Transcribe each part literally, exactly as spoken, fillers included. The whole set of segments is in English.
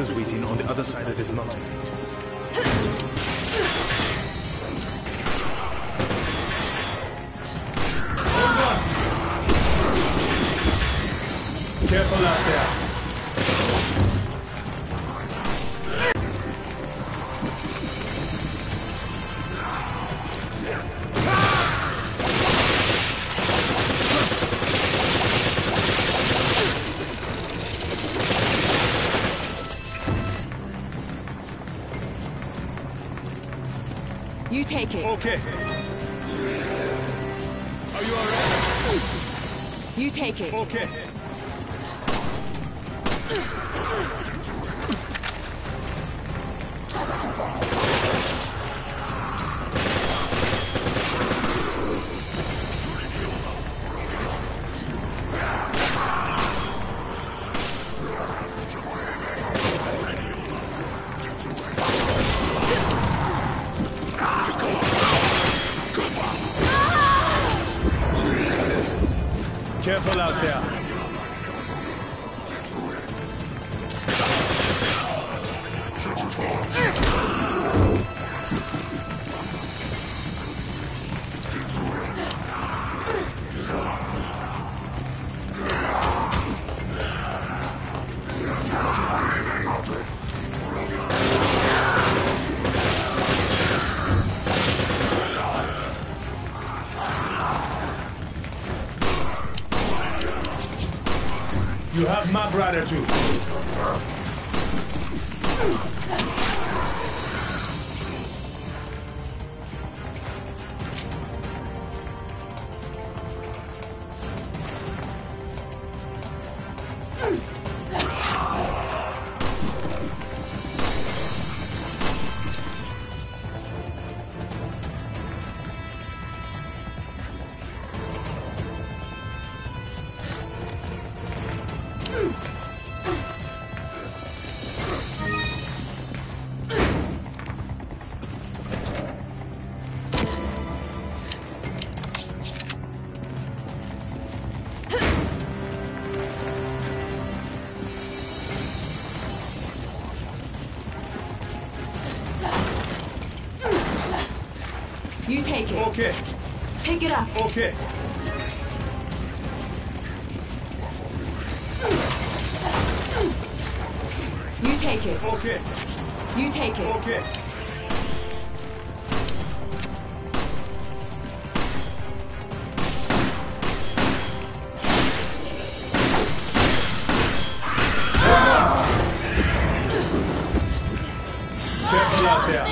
helicopters waiting on the other side of this mountain range. Careful out there. You take it. Okay. Are you alright? You take it. Okay. Careful out there. You have my gratitude. You take it. Okay. Pick it up. Okay. You take it. Okay. You take it. Okay. Careful out there.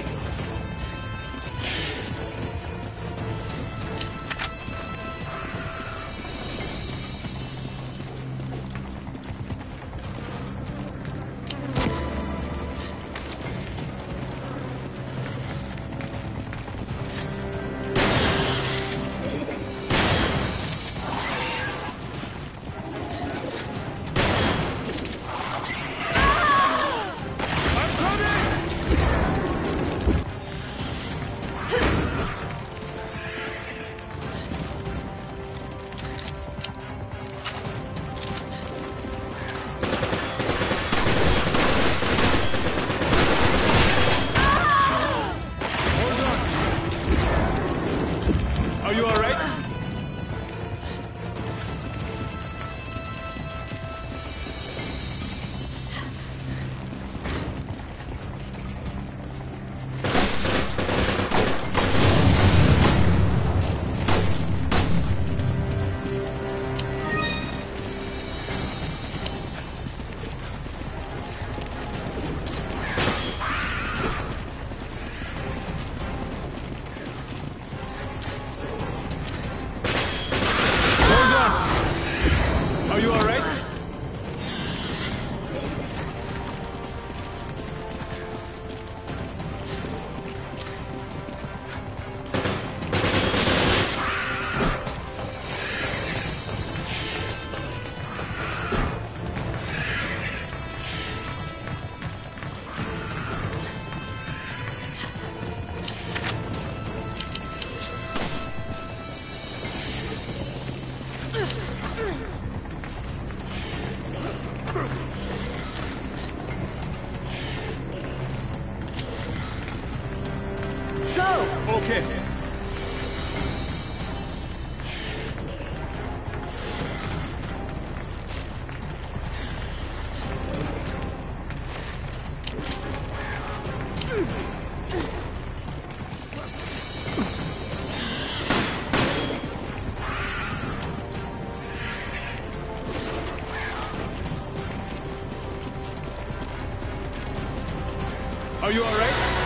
Are you all right? Are you all right? Are you alright?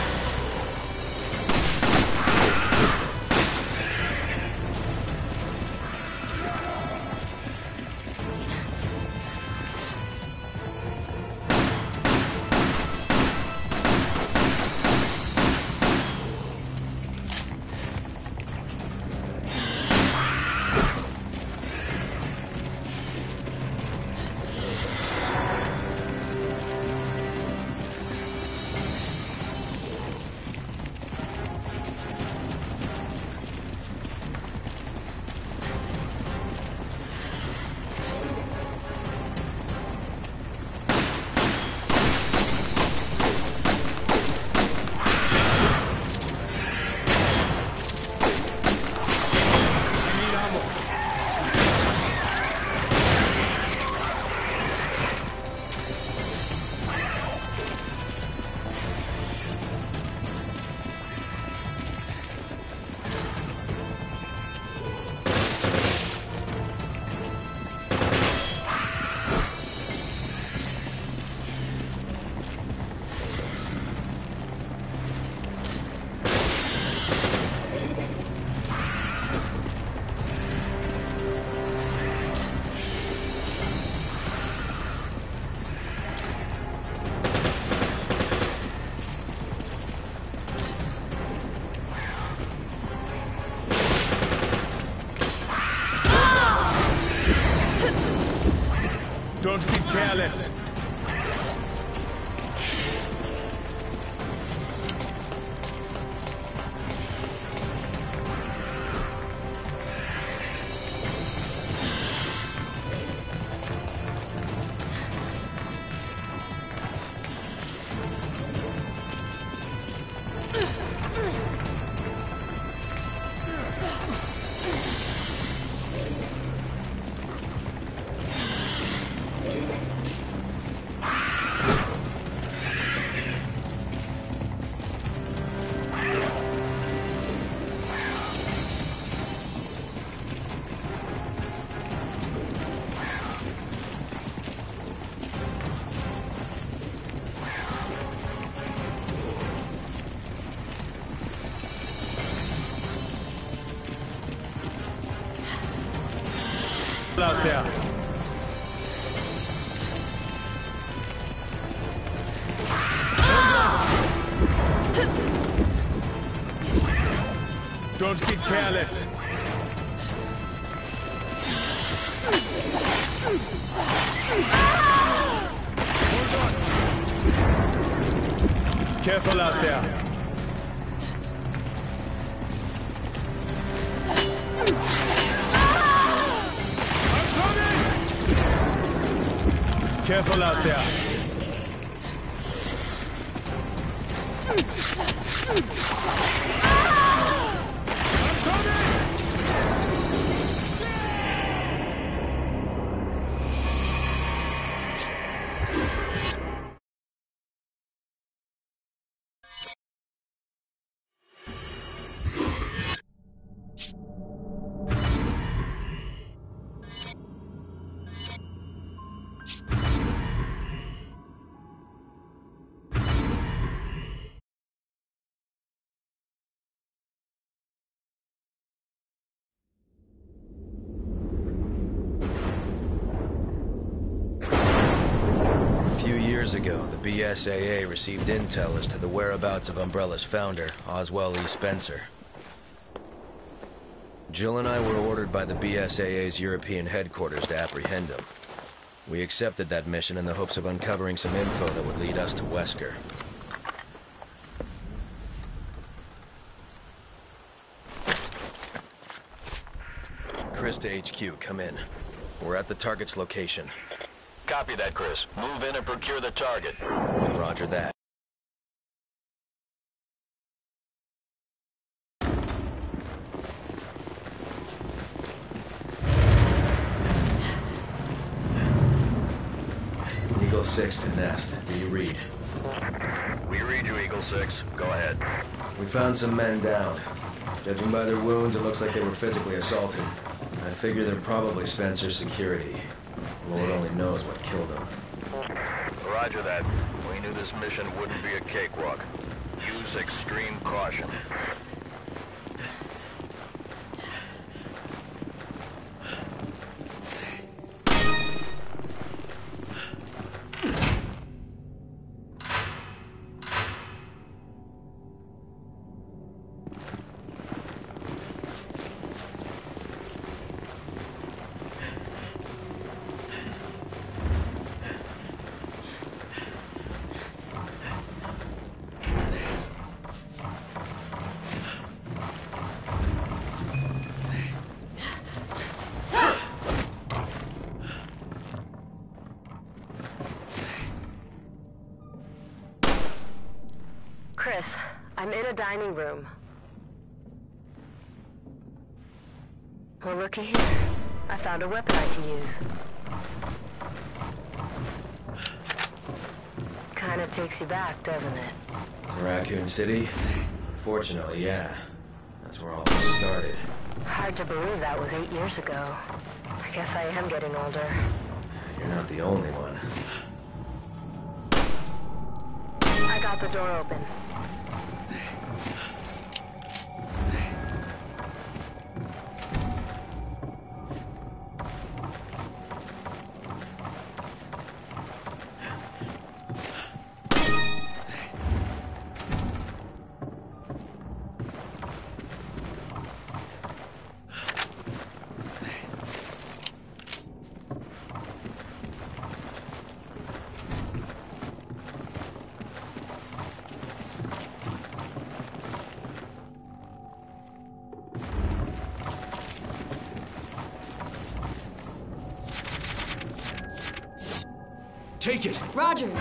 Don't be careless. Out there. Don't get careless. Careful out there. Careful out there. Years ago, the B S A A received intel as to the whereabouts of Umbrella's founder, Oswell E. Spencer. Jill and I were ordered by the B S A A's European headquarters to apprehend him. We accepted that mission in the hopes of uncovering some info that would lead us to Wesker. Chris to H Q, come in. We're at the target's location. Copy that, Chris. Move in and procure the target. Roger that. Eagle six to Nest. Do you read? We read you, Eagle six. Go ahead. We found some men down. Judging by their wounds, it looks like they were physically assaulted. I figure they're probably Spencer's security. Lord only knows what killed them. Roger that. We knew this mission wouldn't be a cakewalk. Use extreme caution. Chris, I'm in a dining room. Well, looky here. I found a weapon I can use. Kind of takes you back, doesn't it? Raccoon City? Unfortunately, yeah. That's where all this started. Hard to believe that was eight years ago. I guess I am getting older. You're not the only one. I got the door open. Take it! Roger.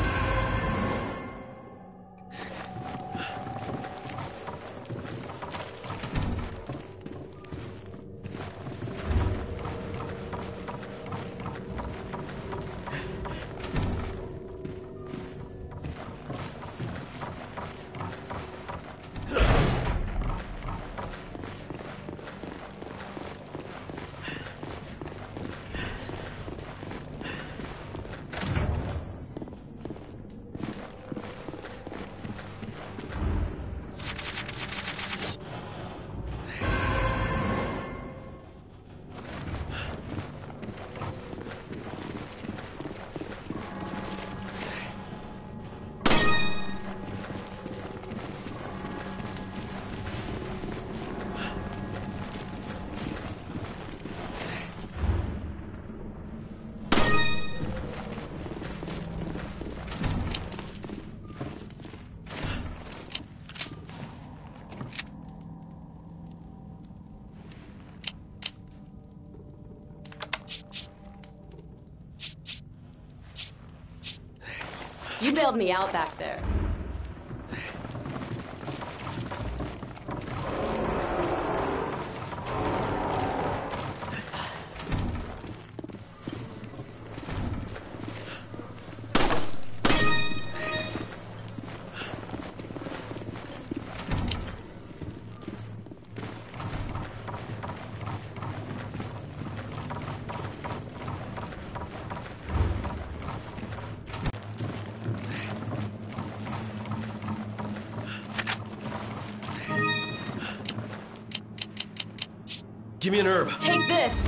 You bailed me out back there. Give me an herb. Take this.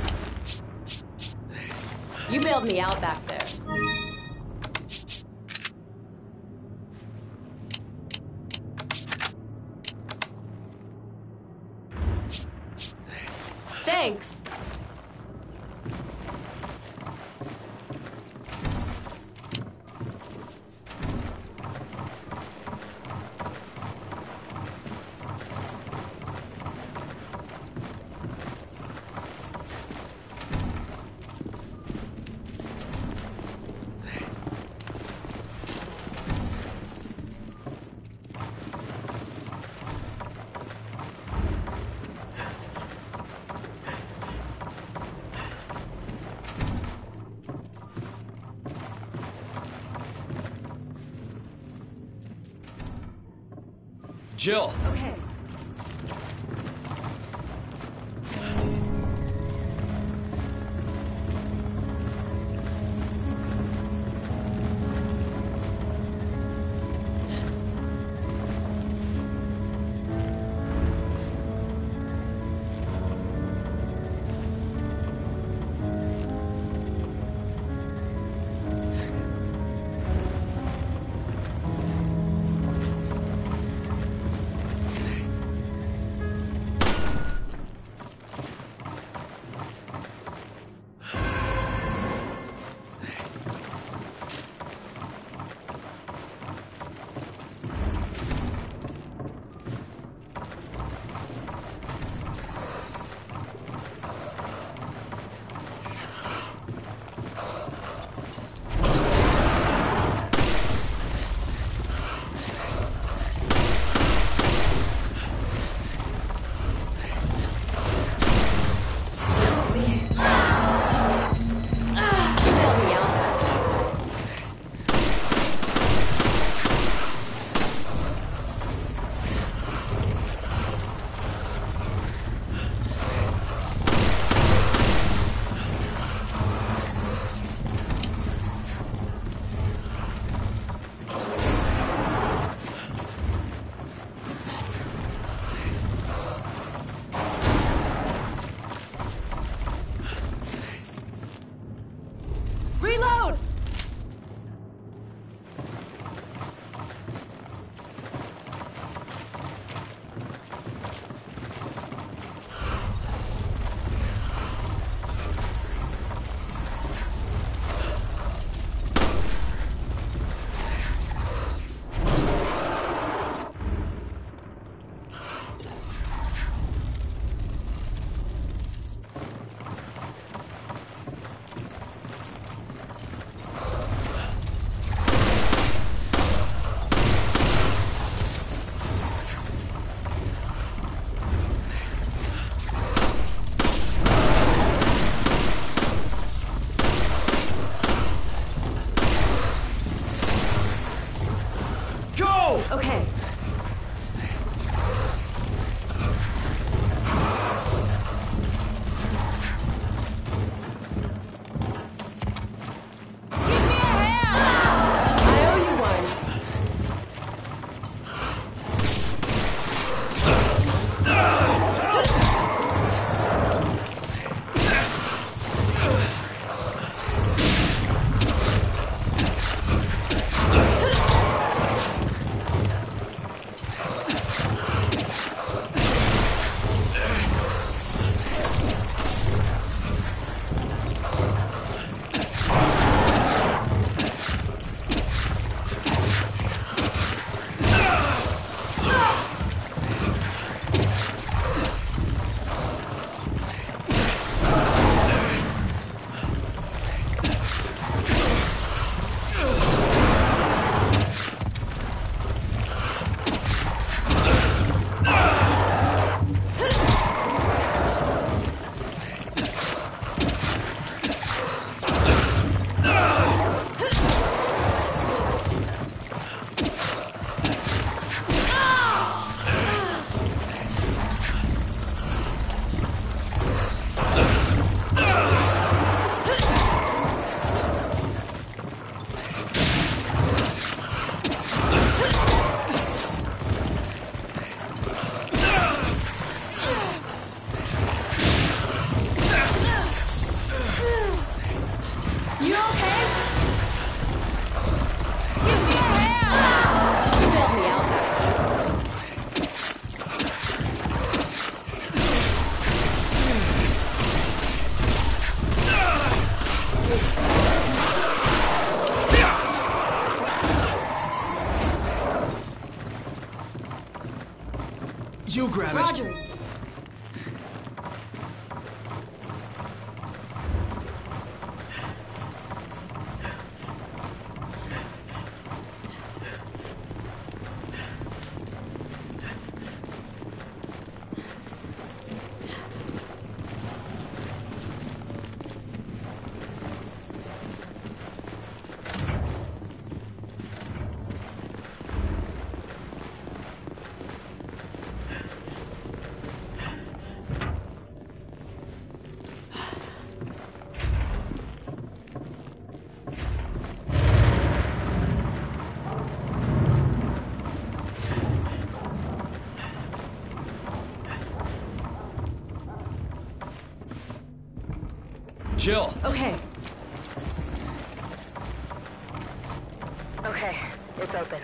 You bailed me out back there. Thanks. Jill! Okay. Reload! Okay. Give me a hand! I owe you one. You okay? Give me a hand! You bailed me out back there. You grab it. Roger. Jill. Okay. Okay, it's open.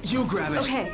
You grab it. Okay.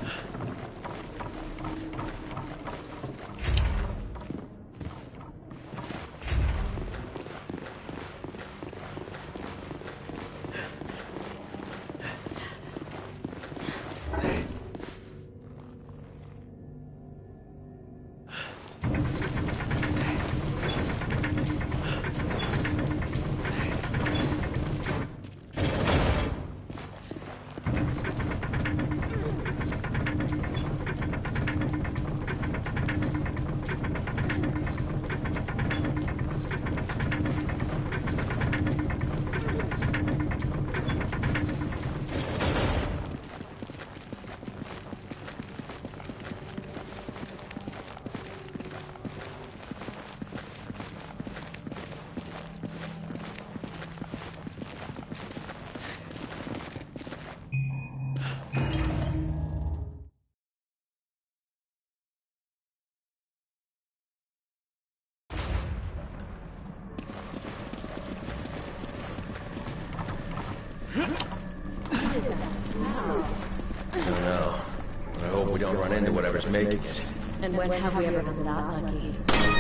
I don't know. I hope we don't run into whatever's making it. And when have we ever been that lucky?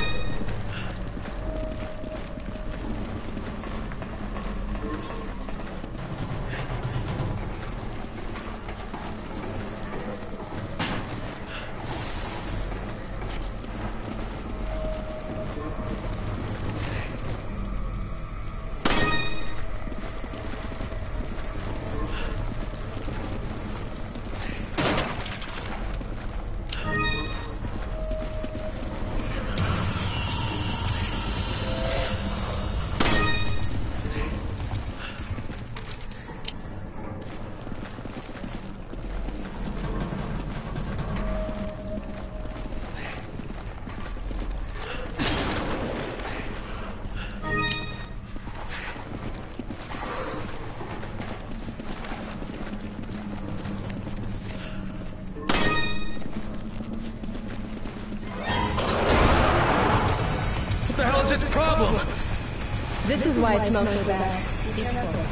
What's its problem? This is why it smells so bad. Be careful.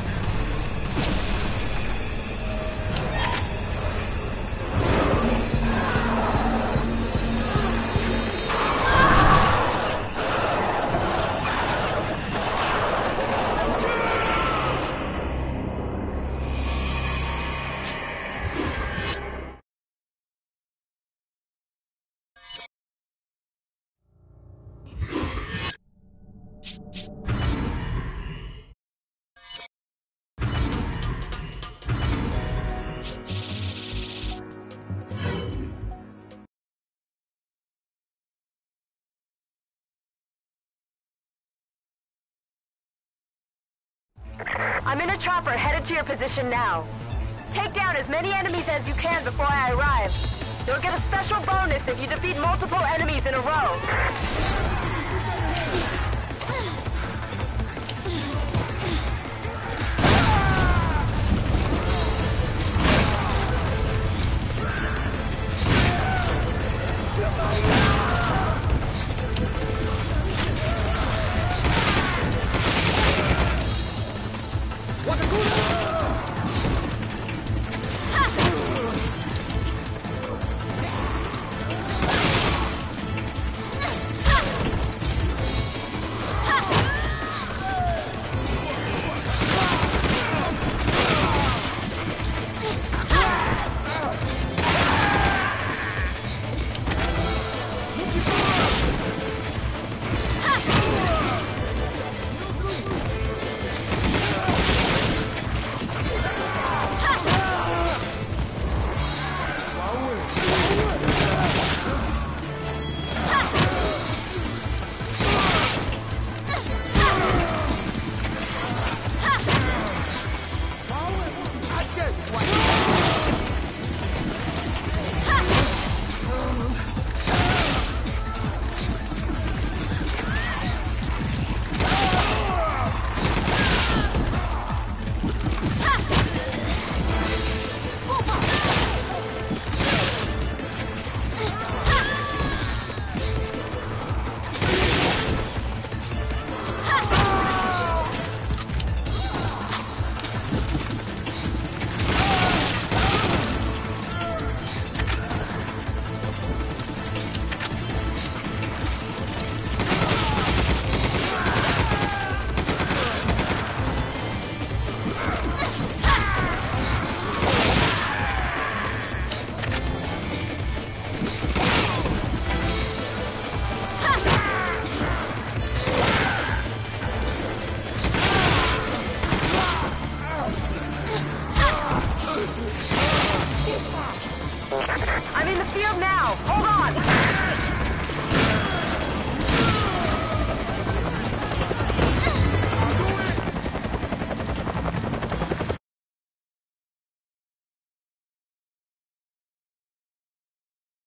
I'm in a chopper headed to your position now. Take down as many enemies as you can before I arrive. You'll get a special bonus if you defeat multiple enemies in a row.